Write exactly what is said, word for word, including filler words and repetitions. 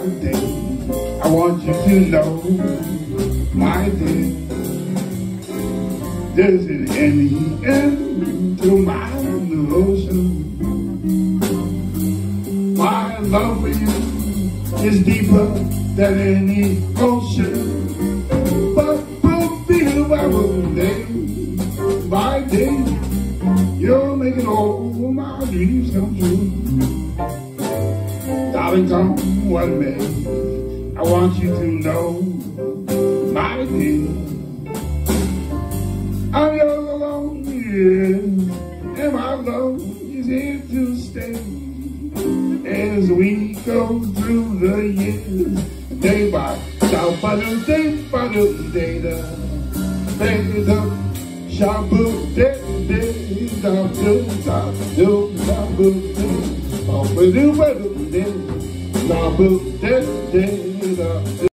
day. I want you to know, my dear, there's an end to my devotion. My love for you is deeper than any ocean. But fulfill my day by day, you're making all my dreams come true. Darling, come what may, I want you to know, my dear, I'm yours alone, yeah, and my love is here to stay. As we go through the years, day by day, day by day, day, shabu, day, day, da, do, da, do, da, do, da, do, da, do, da, do, da, do, da,